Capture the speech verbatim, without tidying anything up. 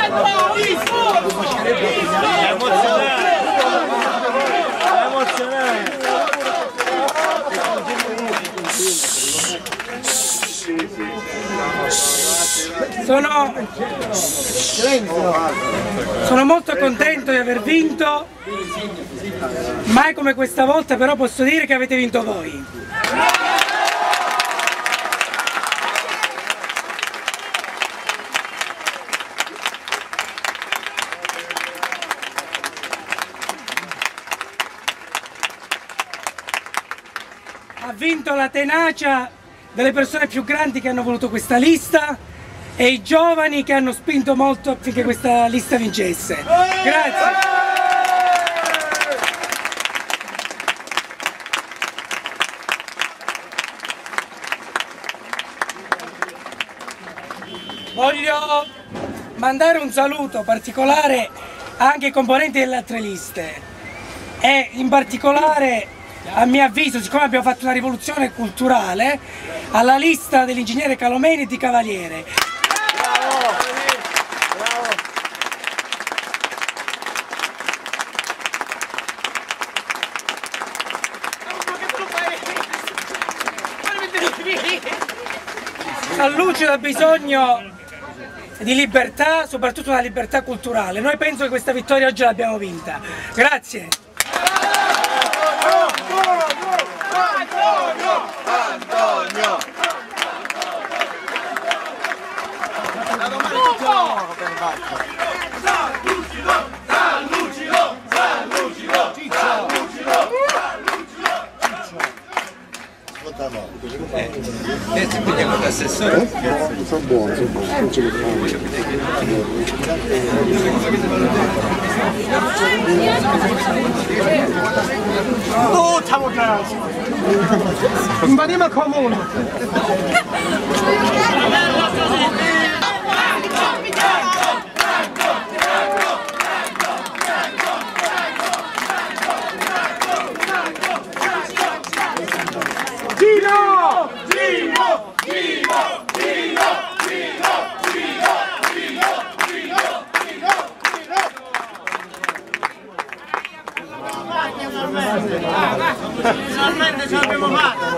È emozionante! È emozionante! Sono, sono molto contento di aver vinto, mai come questa volta, però posso dire che avete vinto voi. Ha vinto la tenacia delle persone più grandi che hanno voluto questa lista e i giovani che hanno spinto molto affinché questa lista vincesse. Grazie. Voglio mandare un saluto particolare anche ai componenti delle altre liste e in particolare, a mio avviso, siccome abbiamo fatto una rivoluzione culturale, alla lista dell'ingegnere Calomeni e di Cavaliere. Bravo! Bravo! San Lucido ha bisogno di libertà, soprattutto una libertà culturale. Noi penso che questa vittoria oggi l'abbiamo vinta. Grazie! Eh, quindi con l'assessore? Sono buoni, sono buoni, non ce li fanno. Oh, ciao, ciao! Invadiamo il comune! Gino! Gino! Gino! Gino! Gino! Gino! Gino! Gino! Gino! Finalmente ce l'abbiamo fatta!